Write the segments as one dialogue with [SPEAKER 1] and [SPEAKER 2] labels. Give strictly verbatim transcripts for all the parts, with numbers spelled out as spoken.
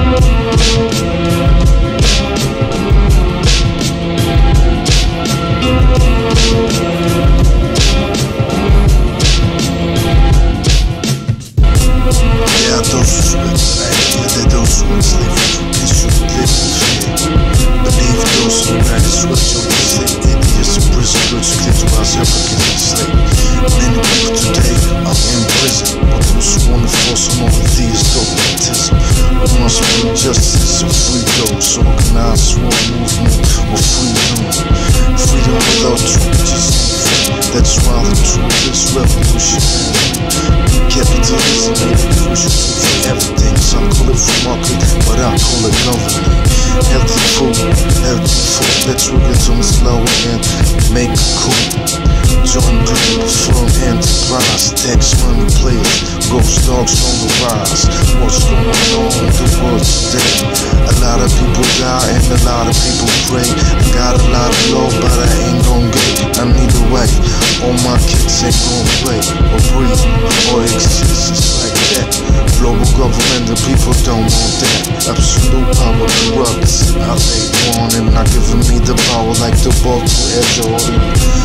[SPEAKER 1] Justice or free those, organized war movement or freedom. Freedom without truth just ain't free. That's why the truth is revolutionary. Capitalism ain't the crucial tool for everything. Some call it free market, but I call it government. Healthy food, healthy food. Let's work it on the slow and make it cool. Join Globalfirm enterprise, tax money players, GhostDogz on the rise. What's going on in the world today? A lot of people die and a lot of people pray. I got a lot of love, but I ain't gon' get. I need a way. All my kids ain't gon' play or breathe or exist. It's like that. Global government, the people don't want that. Absolute power corrupts. I lay on and not giving me the power like the ball to edge order.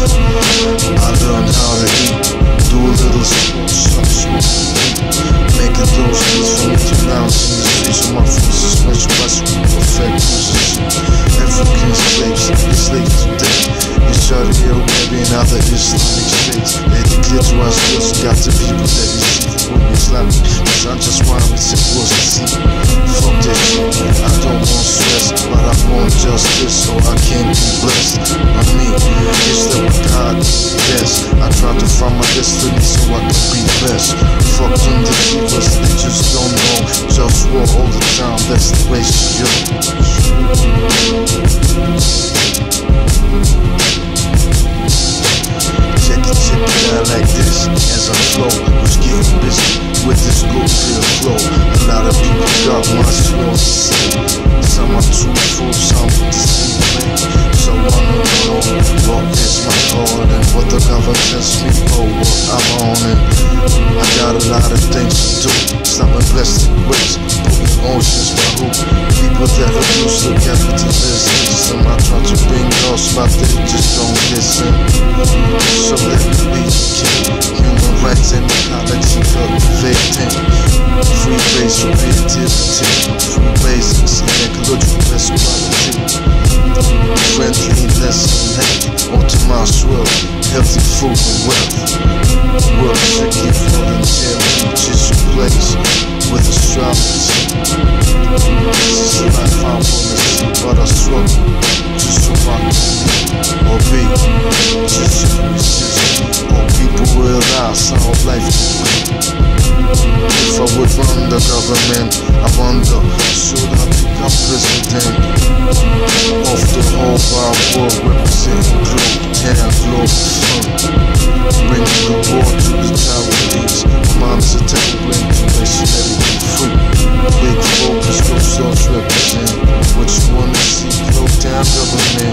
[SPEAKER 1] I learned how to eat, do a little sport, some sport, making those things for me to bounce in the streets of my feet, suspension by sweet perfect position. African slaves, enslaved today, in Saudi Arabia and other Islamic states. They declare to ourselves, got the people that receive the word Islamic. Cause I just want to say what's the sea. Fuck that shit, I don't want stress, but I want justice, so I can't be blessed. I mean, it's that with God. Yes, I try to find my destiny so I can be best. Fuck them deceivers, they just don't know. Just war all the time, that's the ratio. Check it, check it out like this. As I flow, was getting busy with this good feel flow. A lot of people got much more to say. Some are too full, some with the same thing. So I don't know what is my call and what the government tells me, oh, what I'm on. And I got a lot of things to do. Stop in plastic waste, putting oceans by who? People that abuse the capitalist system. I try to bring laws, but they just don't listen. So let me be the king. Human rights and ecology cultivating. Free base for creativity. Free basics and ecological best quality. Friendliness and hate, optimize wealth, healthy food and wealth. Work strictly voluntary, just a place with astrology. This is the life I wanna see, but I struggle just so I can be or be. Just so resist, or people realize how life can be. If I would run the government, I wonder, should I become president of the whole wide world, representing globe, yeah, Globalfirm, bringing the war to the charities. Mom's a tailwind to make sure everything free. Big focus, GhostDogz represent. What you wanna see, close down government.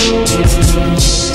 [SPEAKER 1] Peace.